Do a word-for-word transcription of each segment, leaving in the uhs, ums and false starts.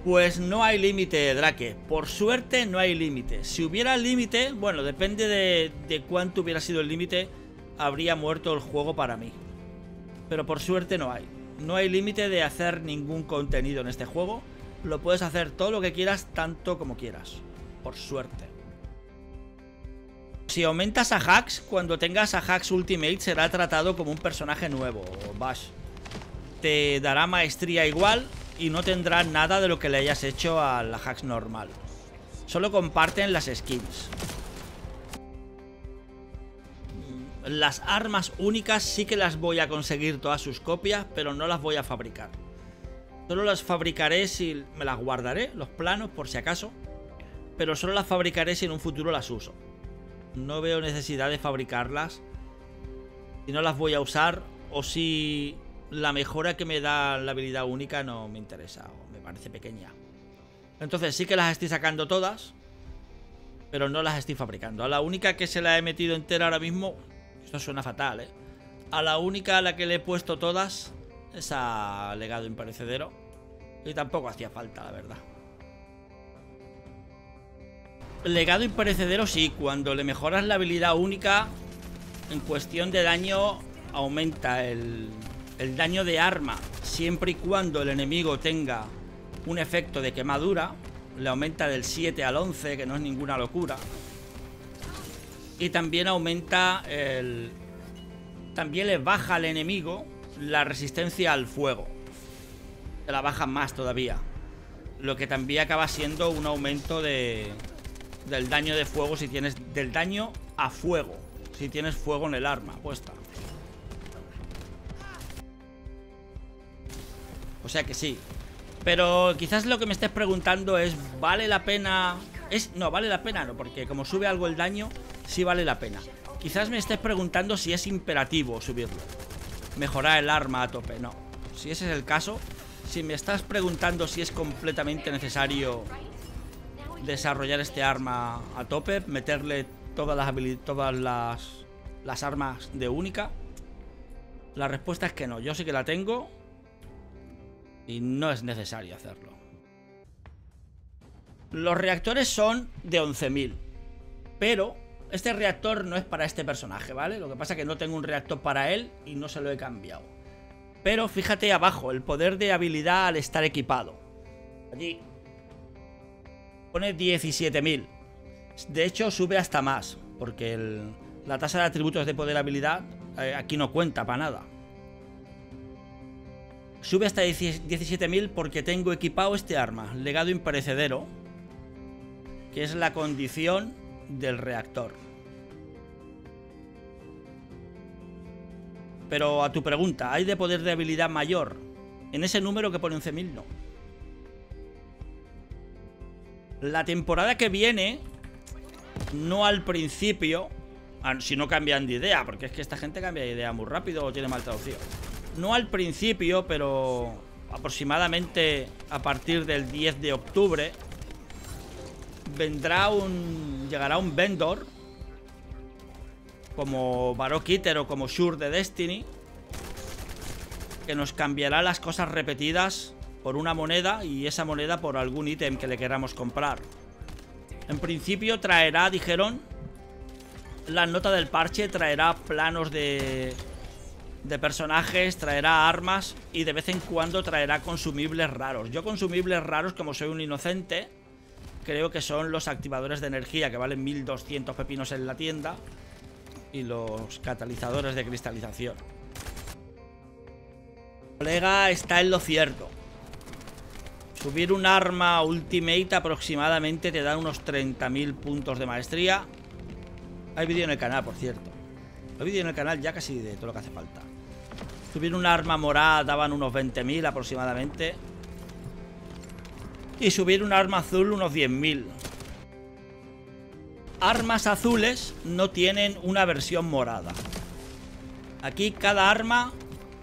Pues no hay límite, Drake. Por suerte no hay límite. Si hubiera límite, bueno, depende de, de cuánto hubiera sido el límite, habría muerto el juego para mí. Pero por suerte no hay. No hay límite de hacer ningún contenido en este juego. Lo puedes hacer todo lo que quieras, tanto como quieras. Por suerte. Si aumentas a Hux, cuando tengas a Hux Ultimate será tratado como un personaje nuevo, Bash. Te dará maestría igual y no tendrá nada de lo que le hayas hecho a la Hux normal. Solo comparten las skins. Las armas únicas sí que las voy a conseguir todas sus copias, pero no las voy a fabricar. Solo las fabricaré si... me las guardaré, los planos, por si acaso. Pero solo las fabricaré si en un futuro las uso. No veo necesidad de fabricarlas si no las voy a usar, o si la mejora que me da la habilidad única no me interesa o me parece pequeña. Entonces sí que las estoy sacando todas, pero no las estoy fabricando. A la única que se la he metido entera ahora mismo, esto suena fatal, ¿eh? A la única a la que le he puesto todas es a Legado Imperecedero, y tampoco hacía falta, la verdad. Legado Imperecedero sí, cuando le mejoras la habilidad única, en cuestión de daño aumenta el, el daño de arma, siempre y cuando el enemigo tenga un efecto de quemadura. Le aumenta del siete al once, que no es ninguna locura. Y también aumenta el... también le baja al enemigo la resistencia al fuego. Se la baja más todavía, lo que también acaba siendo un aumento de... del daño de fuego si tienes... del daño a fuego si tienes fuego en el arma puesta. O sea que sí. Pero quizás lo que me estés preguntando es, ¿vale la pena? Es, no, vale la pena no, porque como sube algo el daño, sí vale la pena. Quizás me estés preguntando si es imperativo subirlo, mejorar el arma a tope. No, si ese es el caso, si me estás preguntando si es completamente necesario desarrollar este arma a tope, meterle todas las habilidades, todas las, las armas de única, la respuesta es que no. Yo sí que la tengo y no es necesario hacerlo. Los reactores son de once mil, pero este reactor no es para este personaje, ¿vale? Lo que pasa es que no tengo un reactor para él y no se lo he cambiado. Pero fíjate abajo, el poder de habilidad al estar equipado. Allí pone diecisiete mil. De hecho sube hasta más, porque el, la tasa de atributos de poder habilidad eh, aquí no cuenta para nada. Sube hasta diecisiete mil porque tengo equipado este arma, Legado Imperecedero, que es la condición del reactor. Pero a tu pregunta, ¿hay de poder de habilidad mayor? En ese número que pone once mil, no. La temporada que viene, no al principio, si no cambian de idea, porque es que esta gente cambia de idea muy rápido o tiene mal traducido. No al principio, pero aproximadamente a partir del diez de octubre vendrá un... llegará un vendor como Baroque Eater o como Shure de Destiny, que nos cambiará las cosas repetidas por una moneda, y esa moneda por algún ítem que le queramos comprar. En principio traerá, dijeron, la nota del parche, traerá planos de... de personajes, traerá armas y de vez en cuando traerá consumibles raros. Yo consumibles raros, como soy un inocente, creo que son los activadores de energía, que valen mil doscientos pepinos en la tienda, y los catalizadores de cristalización. El colega está en lo cierto. Subir un arma Ultimate aproximadamente te da unos treinta mil puntos de maestría. Hay vídeo en el canal, por cierto. Hay vídeo en el canal ya casi de todo lo que hace falta. Subir un arma morada daban unos veinte mil aproximadamente. Y subir un arma azul unos diez mil. Armas azules no tienen una versión morada. Aquí cada arma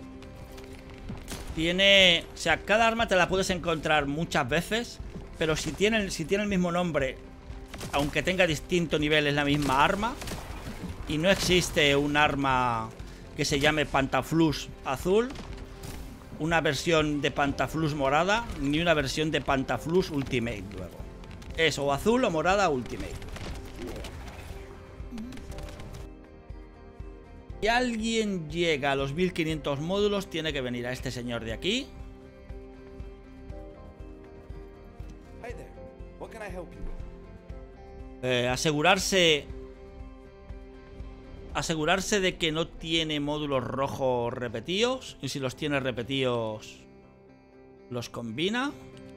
tiene... O sea, cada arma te la puedes encontrar muchas veces, pero si tiene, si tiene el mismo nombre, aunque tenga distinto nivel, es la misma arma. Y no existe un arma que se llame Pantaflux azul, una versión de Pantaflux morada ni una versión de Pantaflux Ultimate luego. Es o azul o morada Ultimate. Si alguien llega a los mil quinientos módulos, tiene que venir a este señor de aquí. Eh, asegurarse... Asegurarse de que no tiene módulos rojos repetidos. Y si los tiene repetidos, los combina.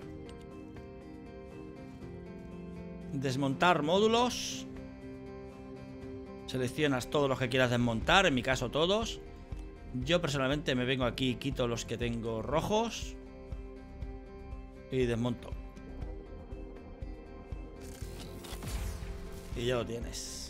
Desmontar módulos. Seleccionas todos los que quieras desmontar. En mi caso todos. Yo personalmente me vengo aquí y quito los que tengo rojos. Y desmonto. Y ya lo tienes.